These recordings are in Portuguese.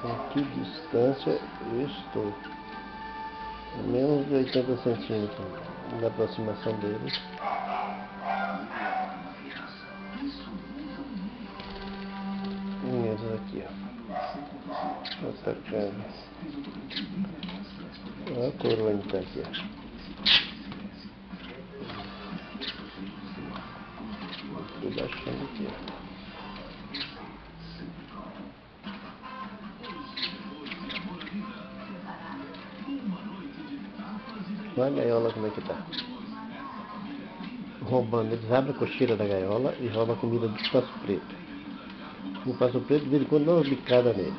Com que distância eu estou? A menos de 80 centímetros da aproximação dele. E eles aqui, ó, atacando. Olha a coroa que tá aqui, ó. Estou baixando aqui, ó. Olha a gaiola como é que tá. Roubando, eles abrem a cocheira da gaiola e roubam a comida do passo preto. O passo preto de vez em quando dá uma bicada nele.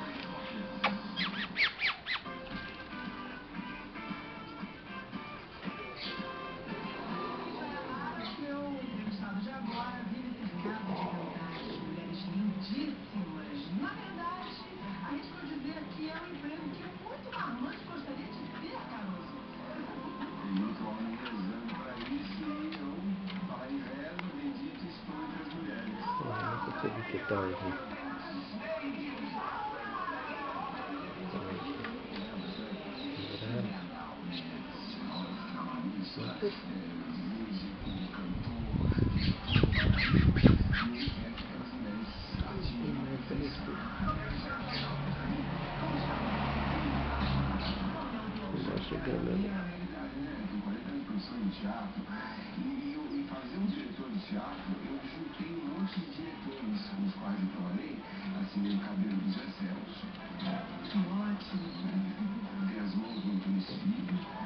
Não percebi que tá aqui. Chegando ali. E fazer um diretor de teatro, eu juntei um monte de diretores com os quais eu trabalhei, assim, o cabelo do Zé Celso. Ótimo. Ter as mãos no Antônio Filho.